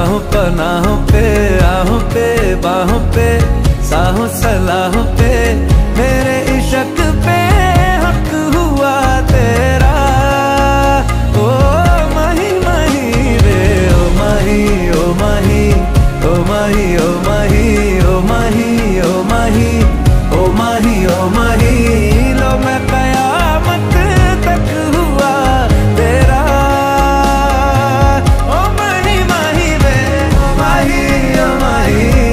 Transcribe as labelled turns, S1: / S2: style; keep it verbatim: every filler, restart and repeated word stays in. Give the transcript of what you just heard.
S1: राहों पनाहों पे, आहों पे बाहों पे, साहों सलाहों पे